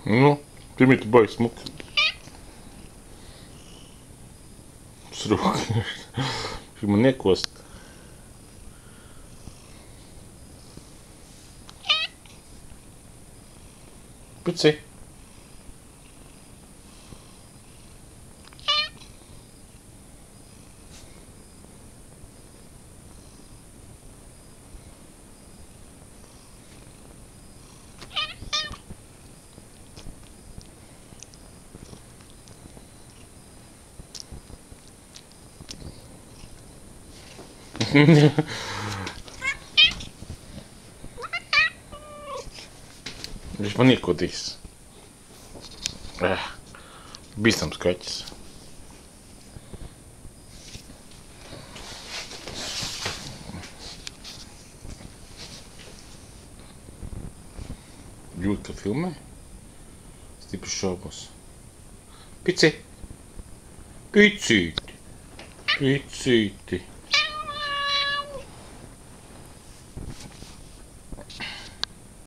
Nu, pirmie tu baigi smuki. Srūki. Šī man niekost. Pici. Viņš man iekodīs. Bīstams kaķis. Jūt, ka filmē? Stipri šaubos. Pici! Picīti! Picīti!